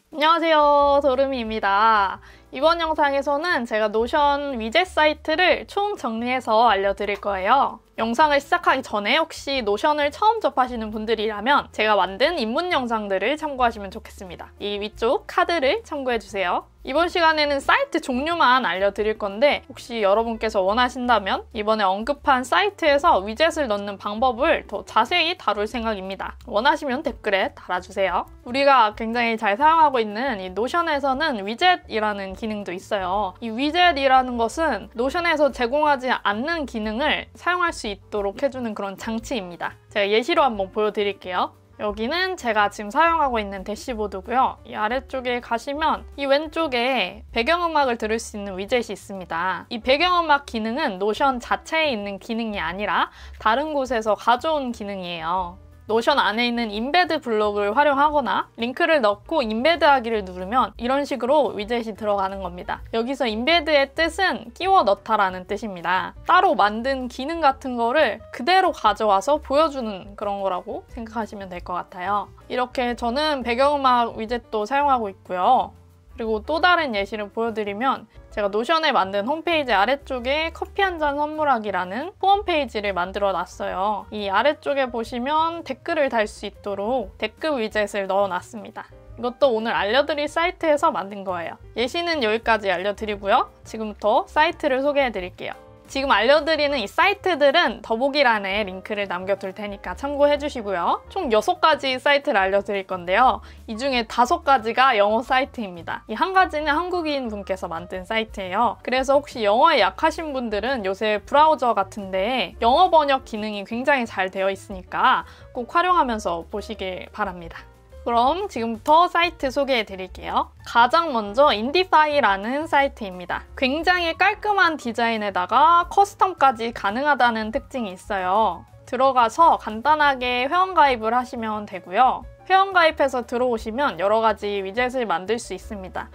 안녕하세요, 도르미입니다. 이번 영상에서는 제가 노션 위젯 사이트를 총 정리해서 알려드릴 거예요. 영상을 시작하기 전에 혹시 노션을 처음 접하시는 분들이라면 제가 만든 입문 영상들을 참고하시면 좋겠습니다. 이 위쪽 카드를 참고해주세요. 이번 시간에는 사이트 종류만 알려드릴 건데 혹시 여러분께서 원하신다면 이번에 언급한 사이트에서 위젯을 넣는 방법을 더 자세히 다룰 생각입니다. 원하시면 댓글에 달아주세요. 우리가 굉장히 잘 사용하고 있는 이 노션에서는 위젯이라는 기능도 있어요. 이 위젯이라는 것은 노션에서 제공하지 않는 기능을 사용할 수 있도록 해주는 그런 장치입니다. 제가 예시로 한번 보여드릴게요. 여기는 제가 지금 사용하고 있는 대시보드고요. 이 아래쪽에 가시면 이 왼쪽에 배경음악을 들을 수 있는 위젯이 있습니다. 이 배경음악 기능은 노션 자체에 있는 기능이 아니라 다른 곳에서 가져온 기능이에요. 노션 안에 있는 인베드 블록을 활용하거나 링크를 넣고 인베드하기를 누르면 이런 식으로 위젯이 들어가는 겁니다. 여기서 인베드의 뜻은 끼워 넣다라는 뜻입니다. 따로 만든 기능 같은 거를 그대로 가져와서 보여주는 그런 거라고 생각하시면 될 것 같아요. 이렇게 저는 배경음악 위젯도 사용하고 있고요. 그리고 또 다른 예시를 보여드리면 제가 노션에 만든 홈페이지 아래쪽에 커피 한 잔 선물하기라는 홈페이지를 만들어 놨어요. 이 아래쪽에 보시면 댓글을 달 수 있도록 댓글 위젯을 넣어 놨습니다. 이것도 오늘 알려드릴 사이트에서 만든 거예요. 예시는 여기까지 알려드리고요. 지금부터 사이트를 소개해 드릴게요. 지금 알려드리는 이 사이트들은 더보기란에 링크를 남겨둘 테니까 참고해 주시고요. 총 6가지 사이트를 알려드릴 건데요. 이 중에 5가지가 영어 사이트입니다. 이 한 가지는 한국인 분께서 만든 사이트예요. 그래서 혹시 영어에 약하신 분들은 요새 브라우저 같은데 영어 번역 기능이 굉장히 잘 되어 있으니까 꼭 활용하면서 보시길 바랍니다. 그럼 지금부터 사이트 소개해 드릴게요. 가장 먼저 인디파이라는 사이트입니다. 굉장히 깔끔한 디자인에다가 커스텀까지 가능하다는 특징이 있어요. 들어가서 간단하게 회원가입을 하시면 되고요. 회원가입해서 들어오시면 여러 가지 위젯을 만들 수 있습니다.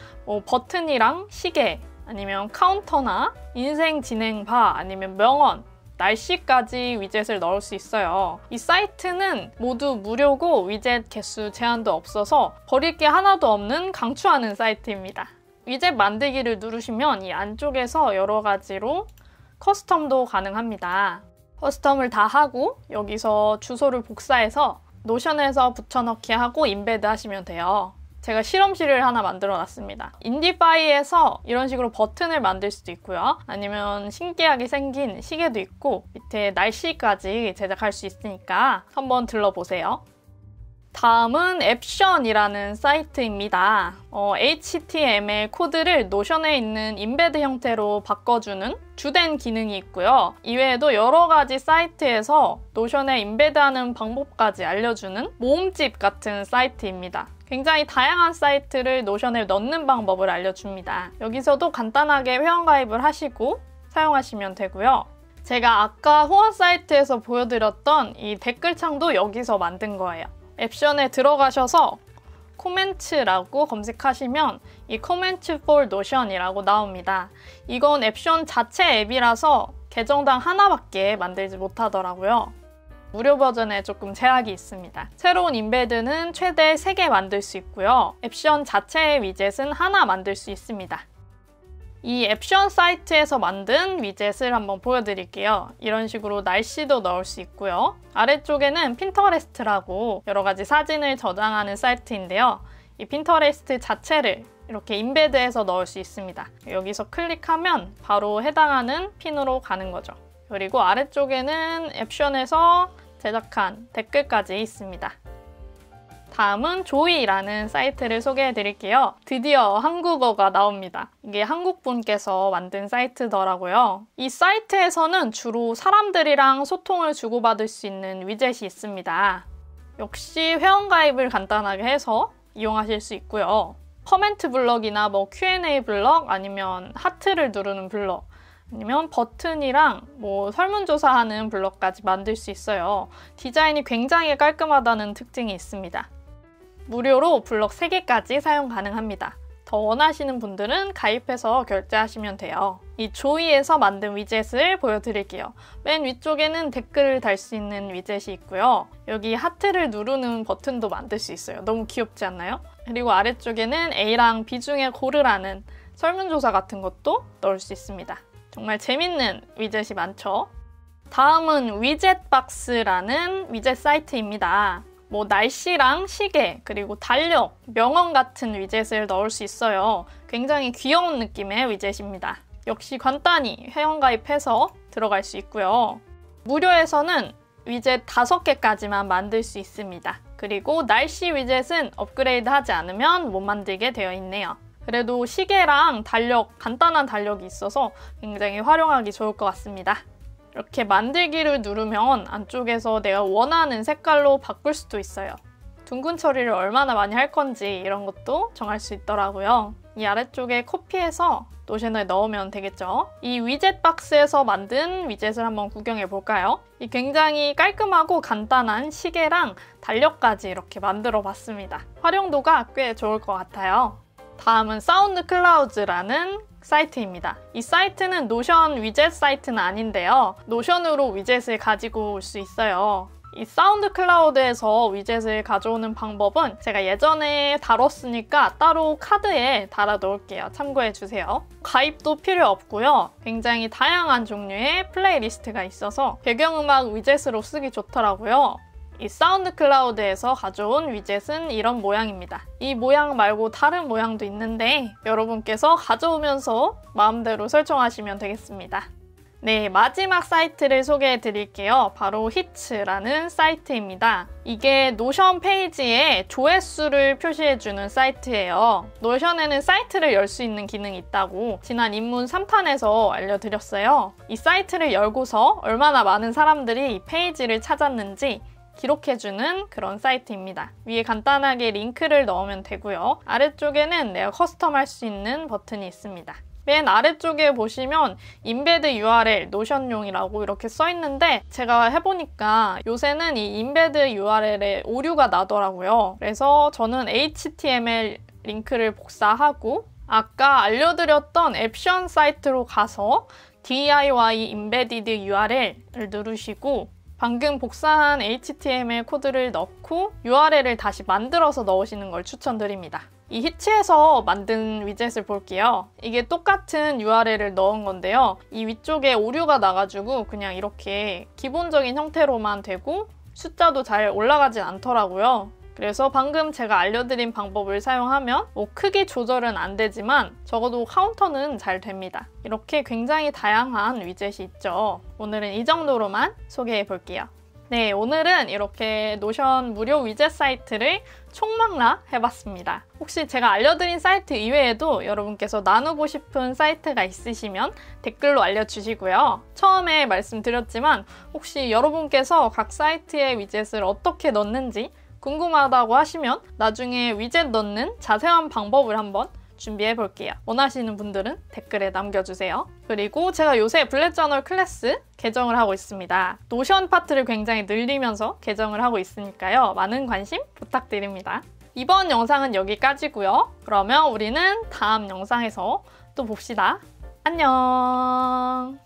버튼이랑 시계, 아니면 카운터나 인생 진행바, 아니면 명언, 날씨까지 위젯을 넣을 수 있어요. 이 사이트는 모두 무료고 위젯 개수 제한도 없어서 버릴 게 하나도 없는 강추하는 사이트입니다. 위젯 만들기를 누르시면 이 안쪽에서 여러 가지로 커스텀도 가능합니다. 커스텀을 다 하고 여기서 주소를 복사해서 노션에서 붙여넣기 하고 인베드 하시면 돼요. 제가 실험실을 하나 만들어 놨습니다. 인디파이에서 이런 식으로 버튼을 만들 수도 있고요. 아니면 신기하게 생긴 시계도 있고 밑에 날씨까지 제작할 수 있으니까 한번 들러보세요. 다음은 앱션이라는 사이트입니다. HTML 코드를 노션에 있는 인베드 형태로 바꿔주는 주된 기능이 있고요. 이외에도 여러 가지 사이트에서 노션에 인베드하는 방법까지 알려주는 모음집 같은 사이트입니다. 굉장히 다양한 사이트를 노션에 넣는 방법을 알려줍니다. 여기서도 간단하게 회원가입을 하시고 사용하시면 되고요. 제가 아까 후원 사이트에서 보여드렸던 이 댓글창도 여기서 만든 거예요. 앱션에 들어가셔서 코멘츠라고 검색하시면 이 코멘츠 for 노션이라고 나옵니다. 이건 앱션 자체 앱이라서 계정당 하나밖에 만들지 못하더라고요. 무료 버전에 조금 제약이 있습니다. 새로운 인베드는 최대 3개 만들 수 있고요. 앱션 자체의 위젯은 하나 만들 수 있습니다. 이 앱션 사이트에서 만든 위젯을 한번 보여드릴게요. 이런 식으로 날씨도 넣을 수 있고요. 아래쪽에는 핀터레스트라고 여러 가지 사진을 저장하는 사이트인데요. 이 핀터레스트 자체를 이렇게 인베드해서 넣을 수 있습니다. 여기서 클릭하면 바로 해당하는 핀으로 가는 거죠. 그리고 아래쪽에는 앱션에서 제작한 댓글까지 있습니다. 다음은 조이라는 사이트를 소개해 드릴게요. 드디어 한국어가 나옵니다. 이게 한국분께서 만든 사이트더라고요. 이 사이트에서는 주로 사람들이랑 소통을 주고받을 수 있는 위젯이 있습니다. 역시 회원가입을 간단하게 해서 이용하실 수 있고요. 커멘트 블럭이나 Q&A 블럭, 아니면 하트를 누르는 블럭, 아니면 버튼이랑 설문조사하는 블럭까지 만들 수 있어요. 디자인이 굉장히 깔끔하다는 특징이 있습니다. 무료로 블럭 3개까지 사용 가능합니다. 더 원하시는 분들은 가입해서 결제하시면 돼요. 이 조이에서 만든 위젯을 보여드릴게요. 맨 위쪽에는 댓글을 달 수 있는 위젯이 있고요. 여기 하트를 누르는 버튼도 만들 수 있어요. 너무 귀엽지 않나요? 그리고 아래쪽에는 A랑 B 중에 고르라는 설문조사 같은 것도 넣을 수 있습니다. 정말 재밌는 위젯이 많죠? 다음은 위젯박스라는 위젯 사이트입니다. 뭐 날씨랑 시계, 그리고 달력, 명언 같은 위젯을 넣을 수 있어요. 굉장히 귀여운 느낌의 위젯입니다. 역시 간단히 회원가입해서 들어갈 수 있고요. 무료에서는 위젯 5개까지만 만들 수 있습니다. 그리고 날씨 위젯은 업그레이드 하지 않으면 못 만들게 되어 있네요. 그래도 시계랑 달력, 간단한 달력이 있어서 굉장히 활용하기 좋을 것 같습니다. 이렇게 만들기를 누르면 안쪽에서 내가 원하는 색깔로 바꿀 수도 있어요. 둥근 처리를 얼마나 많이 할 건지 이런 것도 정할 수 있더라고요. 이 아래쪽에 코피해서 노션에 넣으면 되겠죠. 이 위젯 박스에서 만든 위젯을 한번 구경해 볼까요? 이 굉장히 깔끔하고 간단한 시계랑 달력까지 이렇게 만들어 봤습니다. 활용도가 꽤 좋을 것 같아요. 다음은 사운드 클라우드라는 사이트입니다. 이 사이트는 노션 위젯 사이트는 아닌데요. 노션으로 위젯을 가지고 올 수 있어요. 이 사운드 클라우드에서 위젯을 가져오는 방법은 제가 예전에 다뤘으니까 따로 카드에 달아 놓을게요. 참고해 주세요. 가입도 필요 없고요. 굉장히 다양한 종류의 플레이리스트가 있어서 배경음악 위젯으로 쓰기 좋더라고요. 이 사운드 클라우드에서 가져온 위젯은 이런 모양입니다. 이 모양 말고 다른 모양도 있는데 여러분께서 가져오면서 마음대로 설정하시면 되겠습니다. 네, 마지막 사이트를 소개해 드릴게요. 바로 히츠라는 사이트입니다. 이게 노션 페이지에 조회수를 표시해주는 사이트예요. 노션에는 사이트를 열 수 있는 기능이 있다고 지난 입문 3탄에서 알려드렸어요. 이 사이트를 열고서 얼마나 많은 사람들이 이 페이지를 찾았는지 기록해주는 그런 사이트입니다. 위에 간단하게 링크를 넣으면 되고요. 아래쪽에는 내가 커스텀할 수 있는 버튼이 있습니다. 맨 아래쪽에 보시면 인베드 URL 노션용이라고 이렇게 써 있는데 제가 해보니까 요새는 이 인베드 URL에 오류가 나더라고요. 그래서 저는 HTML 링크를 복사하고 아까 알려드렸던 앱션 사이트로 가서 DIY Embedded URL을 누르시고 방금 복사한 HTML 코드를 넣고 URL을 다시 만들어서 넣으시는 걸 추천드립니다. 이 히츠에서 만든 위젯을 볼게요. 이게 똑같은 URL을 넣은 건데요. 이 위쪽에 오류가 나가지고 그냥 이렇게 기본적인 형태로만 되고 숫자도 잘 올라가진 않더라고요. 그래서 방금 제가 알려드린 방법을 사용하면 뭐 크기 조절은 안 되지만 적어도 카운터는 잘 됩니다. 이렇게 굉장히 다양한 위젯이 있죠. 오늘은 이 정도로만 소개해 볼게요. 네, 오늘은 이렇게 노션 무료 위젯 사이트를 총망라 해봤습니다. 혹시 제가 알려드린 사이트 이외에도 여러분께서 나누고 싶은 사이트가 있으시면 댓글로 알려주시고요. 처음에 말씀드렸지만 혹시 여러분께서 각 사이트의 위젯을 어떻게 넣는지 궁금하다고 하시면 나중에 위젯 넣는 자세한 방법을 한번 준비해 볼게요. 원하시는 분들은 댓글에 남겨주세요. 그리고 제가 요새 블랙저널 클래스 개정을 하고 있습니다. 노션 파트를 굉장히 늘리면서 개정을 하고 있으니까요. 많은 관심 부탁드립니다. 이번 영상은 여기까지고요. 그러면 우리는 다음 영상에서 또 봅시다. 안녕!